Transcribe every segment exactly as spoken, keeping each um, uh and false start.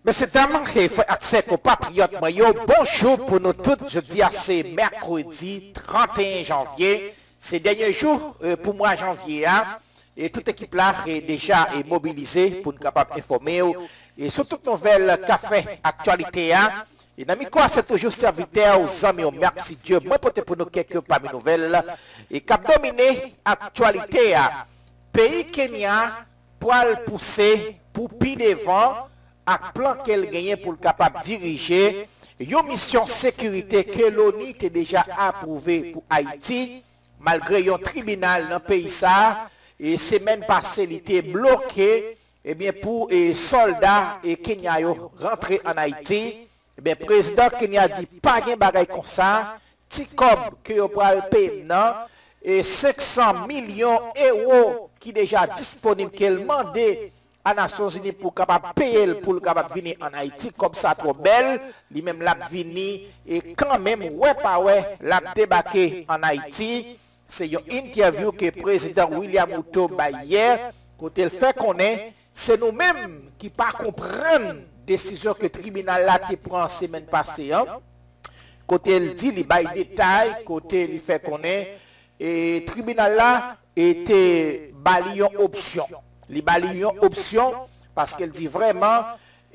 Mais c'est tellement qu'il faut accès aux patriotes. Bonjour pour nous tous. Je dis à c'est mercredi trente et un janvier. C'est le dernier jour euh, pour moi janvier. Hein, et toute équipe là est déjà est mobilisée pour nous capable d'informer. Et sur toute nouvelle café actualité. Hein, et dans quoi c'est toujours serviteur aux amis. Merci Dieu. Moi porter pour nous quelques parmi nouvelles. Et cap dominer actualité. Hein, pays Kenya pour pousser pour pile devant. À plan qu'elle gagne pour le capable de diriger une mission sécurité que l'ONU a déjà approuvée pour Haïti, malgré un tribunal dans le pays ça, et semaine passée, il était bloqué et bien, pour les soldats et Kenya rentrer en Haïti. Et bien, le président Kenya dit pas de bagaille comme ça, Ticob que vous pouvez payer maintenant, et cinq cents millions d'euros qui déjà disponibles qu'elle demandé à Nations Unies pour capable payer pour capable venir en Haïti comme ça trop belle, lui même l'a venir et quand même ouais pas ouais l'a débarqué en Haïti. C'est une interview que le président William Ruto ba hier côté le fait qu'on est, c'est nous-mêmes qui pas comprendre décision que le tribunal là qui prend semaine passée hein. Côté il dit il bail détail, côté il fait qu'on est et le tribunal là était balion option. Les balions option parce qu'elle dit vraiment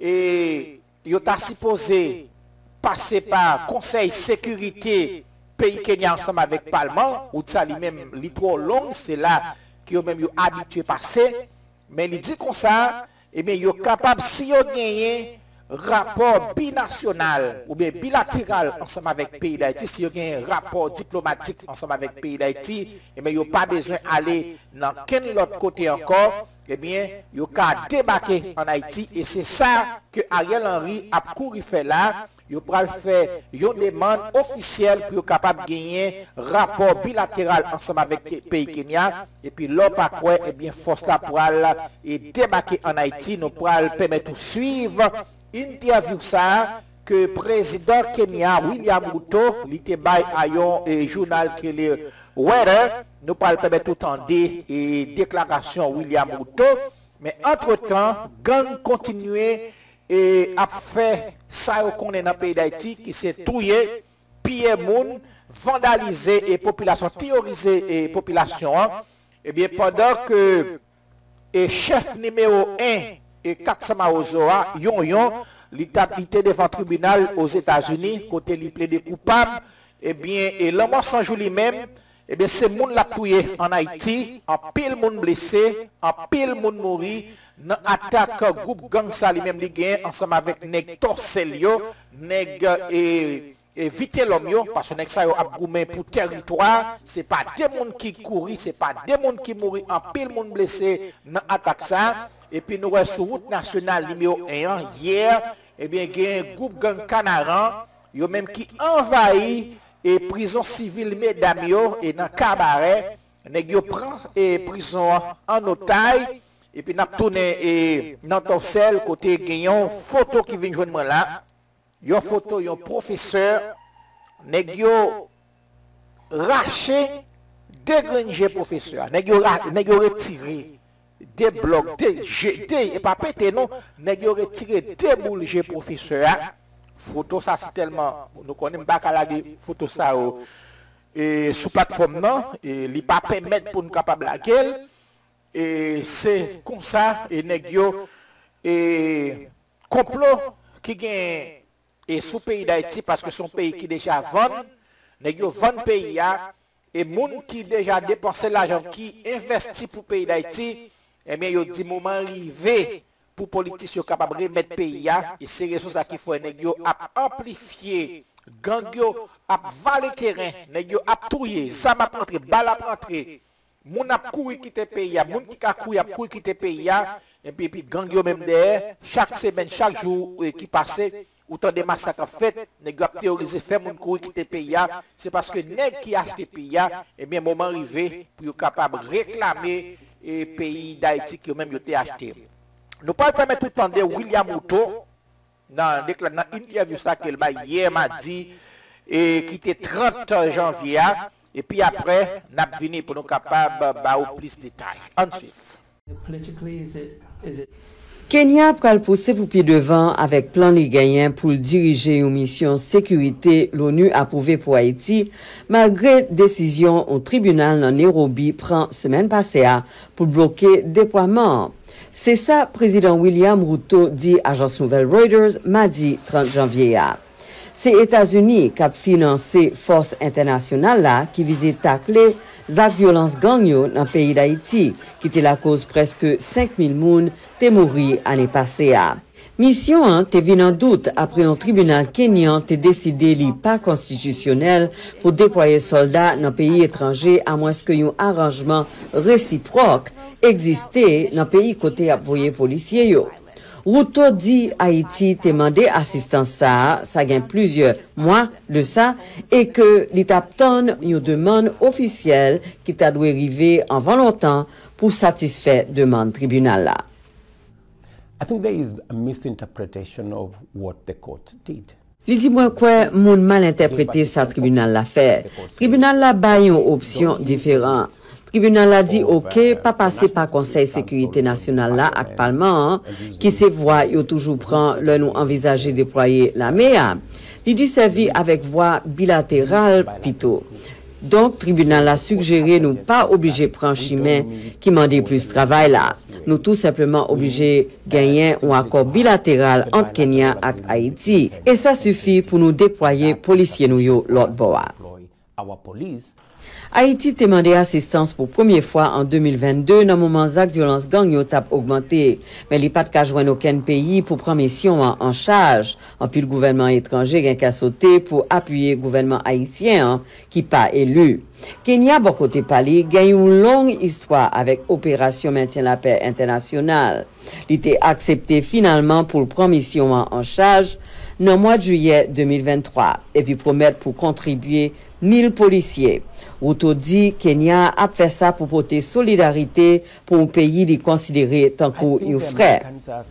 et il a supposé passer par conseil sécurité pays Kenya ensemble avec Parlement ou ça lui-même li trop long c'est là qu'il même yo habitué passer mais il dit comme ça et bien yo capable si yo gagné rapport binational ou bien bilatéral ensemble avec pays d'Haïti si yo gagne rapport diplomatique ensemble avec pays d'Haïti et bien yo pas besoin aller dans quel autre côté encore eh bien, il y a débarqué en Haïti et c'est ça que Ariel Henry a couru fait là. Il a fait une demande officielle pour être capable de gagner rapport bilatéral ensemble avec le pays Kenya. Et puis là, par quoi, eh bien, force là pour et débarquer en Haïti, nous pourrons permettre de suivre interview ça que le président Kenya, William Ruto, il a un journal qui est Weather, nous parlons permettre tout en dé et déclaration William Ruto, mais entre-temps, gang continuer et a fait ça qu'on est dans le pays d'Haïti qui s'est touillé, pillé moun, vandalisé et population, théorisé et population. Et bien pendant que le chef numéro un et Katsama Ozoa, yon yon, l'état devant le tribunal aux États-Unis, côté li plaide coupable, et bien, et l'homme sans jour lui-même, et bien, c'est moun la touye en Haïti, en pile moun blessé, en pile moun mouri, dans attaque groupe gang ça lui-même li gagne ensemble avec nèg Torselio, nèg et et vite l'homme yo parce que nèg ça yo a goumé pour territoire, c'est pas des moun qui couri, c'est pas des moun qui mouri, en pile moun blessé dans attaque ça et puis nous sur route nationale numéro un hier, et bien gagne groupe gang Canaran, yo même qui envahit et prison civile mesdames yo et dans cabaret nèg yo prend et prison en otage et puis n'a tourné et dans Torsel côté gagnant photo qui vient joindre moi là yon photo yon professeur nèg yo raché dégranger professeur nèg yo nèg yo retiré des blocs des jeté et pas pété non nèg yo retiré des boules professeur photo ça c'est tellement nous connaissons pas qu'à la photo ça et sous plateforme non et li pas permettre pour nous capable laquelle et c'est comme ça et nèg yo et complot qui gagne et sous pays d'Haïti parce que son pays qui déjà vend nèg yo vend pays et moun qui déjà dépensé l'argent qui investit pour pays d'Haïti et bien yo dit moment arrivé pour politiciens capables de remettre pays et c'est raison ça qu'il faut nèg yo amplifier gang yo a valer terrain nèg yo a touyer ça m'a rentré balle a rentré moun a couru quitter pays moun qui a couru a couru quitter pays et puis puis gang yo même derrière chaque semaine chaque jour qui passait autant de massacres fait nèg yo a théorisé faire moun couru quitter pays c'est parce que nèg qui acheté pays et bien moment arrivé pour capable réclamer et pays d'Haïti qui même yo té acheté. Nous pas permettre tout le temps de William Ruto dans l'interview ça qu'elle m'a hier m'a dit et qui était trente janvier et puis après n'a venu pour nous capables ba plus de détails. Ensuite. Politically, is it is it Kenya pral pousser pour pied devant avec plan ligérien pour diriger une mission sécurité l'ONU approuvée pour Haïti malgré décision au tribunal dans Nairobi prend semaine passée pour bloquer déploiement. C'est ça président William Ruto dit agence nouvelle Reuters mardi trente janvier. C'est États-Unis qui a financé force internationale là qui visait tacler la violence gang dans le pays d'Haïti, qui était la cause presque cinq mille moun te mouri l'année passée. Mission hein, te venu en doute après un tribunal kenyan te décidé li pas constitutionnel pour déployer soldats dans pays étranger à moins que un arrangement réciproque existait dans pays côté apvoyer policiers yo. Ruto dit Haïti te demandé assistance ça, ça gagne plusieurs mois de ça, et que l'itapton une demande officielle qui t'a dû arriver en longtemps pour satisfaire demande tribunal là. I think there is a misinterpretation of what the court did. Il dit moi quoi moun mal interprété ça tribunal l'a fait. Tribunal là ba une option différente. Tribunal a dit OK, pas passer par Conseil sécurité nationale là avec Parlement hein, qui se voit yo toujours prend le nous envisager déployer l'armée. Il dit servi avec voie bilatérale plutôt. Donc tribunal a suggéré nous pas obligé prendre chemin qui mandait plus de travail là. Nous tout simplement obligés gagner un accord bilatéral entre Kenya et Haïti et ça suffit pour nous déployer policiers nous yo l'autre bord. Haïti a demandé assistance pour première fois en deux mille vingt-deux dans le moment où la violence gang yo tap augmenté. Mais il n'y a pas de cas joindre aucun pays pour prendre mission en, en charge. En plus, le gouvernement étranger a qu'à sauter pour appuyer le gouvernement haïtien hein, qui pas élu. Kenya, bon côté Pali, gagne une longue histoire avec Opération Maintien la Paix internationale. Il était accepté finalement pour prendre mission en, en charge dans le mois de juillet deux mille vingt-trois et puis promettre pour contribuer mille policiers. Ruto dit Kenya a fait ça pour porter solidarité pour un pays qui considéré tant qu'un frère.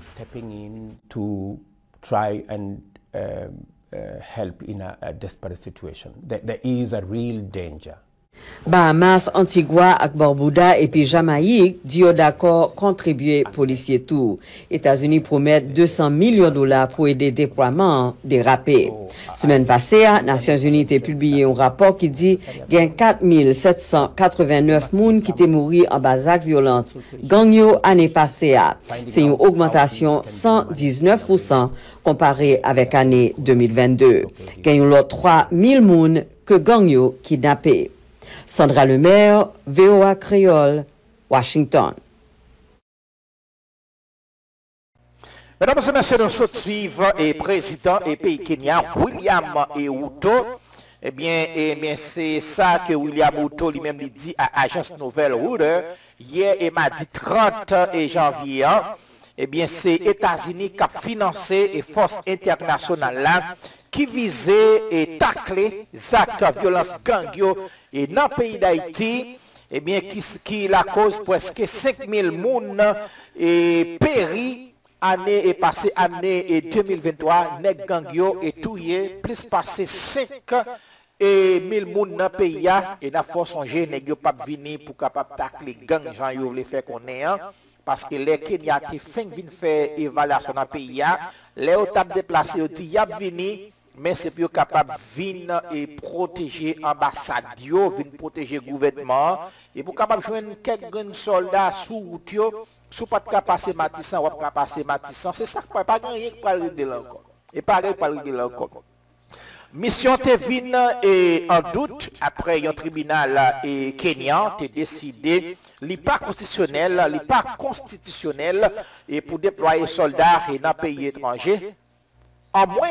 To try and uh, uh, help in a, a desperate situation. There, there is a real danger. Bahamas, Antigua, ak Barbuda et puis Jamaïque dit d'accord contribuer policiers tout. États-Unis promettent deux cents millions de dollars pour aider déploiement dérapé. Semaine passée, Nations Unies a publié un rapport qui dit qu'il y a quatre mille sept cent quatre-vingt-neuf personnes qui étaient morts en basac violente. Gagno année passée, c'est une augmentation de cent dix-neuf pour cent comparé avec l'année deux mille vingt-deux. Il y a trois mille personnes que Gagno kidnappé. Sandra Lemaire, V O A Créole, Washington. Mesdames et messieurs, nous suivons le président et pays Kenya, William Ruto. Eh bien, eh bien c'est ça que William Ruto lui-même dit à Agence Nouvelle Reuters hier et mardi trente janvier. Eh bien, c'est États-Unis qui a financé les forces internationales là, qui visait et tacler les violence gang et dans le pays d'Haïti, eh bien, qui, qui la cause presque cinq mille personnes et péri année et passée année et deux mille vingt-trois, nèg gang yo et touye plus passé cinq et mille personnes dans le pays et n'a force songer nèg yo pas venir pour capable tacler gang gens yo voulait faire qu'on est parce que les Kenya te fin vinn faire évaluation dans le pays les au tap déplacer au ti y a venir mais c'est plus capable de venir et protéger l'ambassade, venir protéger le gouvernement, et pour capable de joindre quelques soldats sous route, sous pas de passer Matissan, ou pas passer Matissan, c'est ça, pas rien qui peut régler là encore. Et pas rien qui peut régler là encore. Mission te vin et en doute après un tribunal et kenyan te décidé li pas constitutionnel, li pas constitutionnel et pour déployer soldats et dans pays étrangers. En moins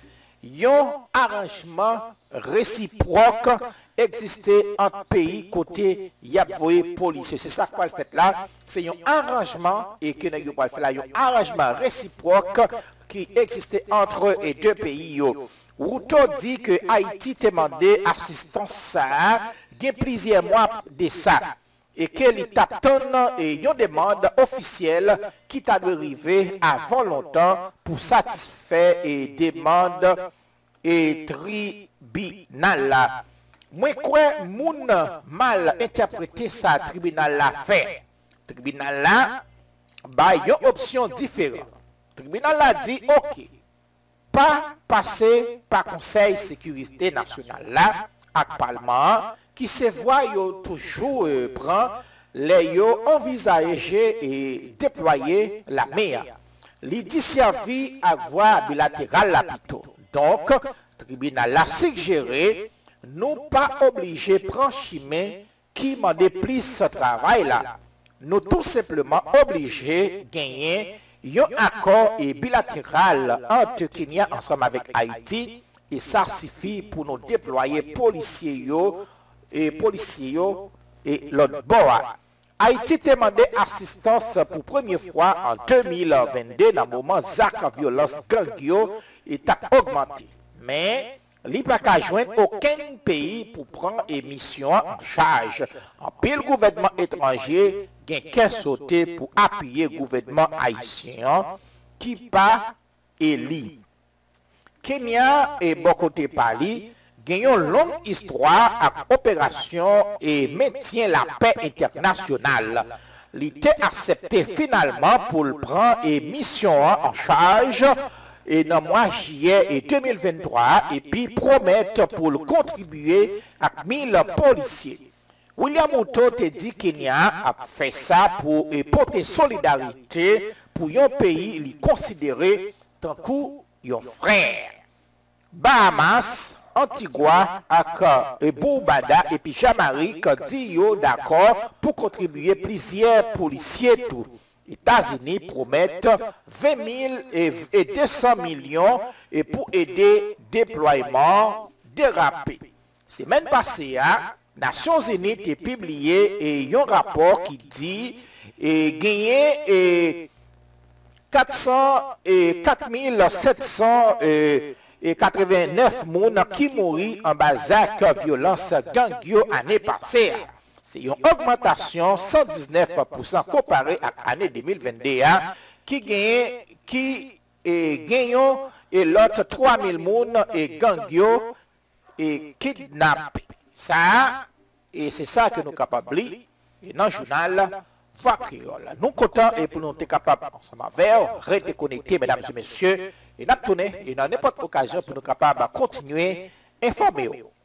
un arrangement réciproque existait entre pays côté y a voyé policier. C'est ça qu'on va fait là. C'est un arrangement et que nous va faire là, un arrangement réciproque qui existait entre les deux pays. Ruto dit que Haïti demandé assistance ça, il y a plusieurs mois de ça. Et qu'il t'attend et une demande officielle qui t'a arrivé avant longtemps pour satisfaire et demande et tribunal là. Moi quoi moun mal interprété ça tribunal là fait. Tribunal là bah, il y a une option différente. Le tribunal a dit, OK, pas passer par Conseil de sécurité nationale là, avec Parlement, qui se voit toujours euh, prendre les yo envisager et déployer la mer. L'idée servi à voie bilatérale là plutôt. Donc, le tribunal a suggéré, nous pas obligés de prendre chemin qui m'a plus ce travail là. Nous tout simplement obligés de gagner un accord bilatéral entre Kenya ensemble avec Haïti et ça suffit pour nous déployer policiers yo, et policiers yo, et l'autre bord. Haïti demandé assistance pour première fois en deux mille vingt-deux dans le moment où violence gang est augmenté. Mais il n'y a pas joindre aucun pays pour prendre une mission en charge. En pile gouvernement étranger qui sauté pour appuyer le gouvernement haïtien qui pas élu. Kenya et bon côté Pali gagnent une longue histoire avec opération et maintien la paix internationale. L'I T accepté finalement pour le prendre et mission en charge et dans le mois de juillet deux mille vingt-trois et puis promettre pour le contribuer à mille policiers. William Ruto te dit Kenya a fait ça pour porter solidarité pour un pays li considéré tant qu'un frère. Bahamas, Antigua, et Bourbada et puis Jamaïque dit yo d'accord pour contribuer plusieurs policiers tout. États-Unis promettent vingt mille et deux cents millions et pour aider déploiement dérapé. Semaine passée, Nations Unies a publié un rapport qui dit et gagné et quatre mille sept cent quatre-vingt-neuf personnes qui mourent en bas de violence gang l'année passée. C'est une augmentation de cent dix-neuf pour cent comparée à l'année deux mille vingt-deux qui gagne qui gagne et l'autre trois mille personnes et gang et kidnappé. Ça, et c'est ça que nous sommes capables et dans le journal Voix Créole. Nous comptons et pour nous être capables ensemble avec rester connectés, mesdames et messieurs, et nous tourner et dans n'importe quelle occasion pour nous capables de continuer à informer.